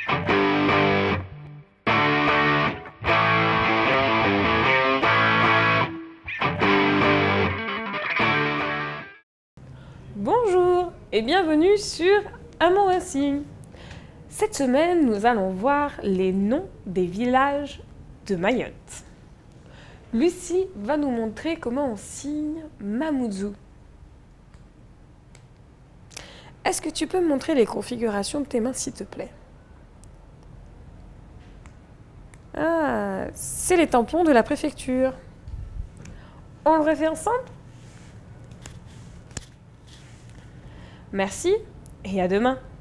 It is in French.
Bonjour et bienvenue sur Amour et Signe. Cette semaine, nous allons voir les noms des villages de Mayotte. Lucie va nous montrer comment on signe Mamoudzou. Est-ce que tu peux me montrer les configurations de tes mains, s'il te plaît? Ah, c'est les tampons de la préfecture. On le refait ensemble? Merci et à demain.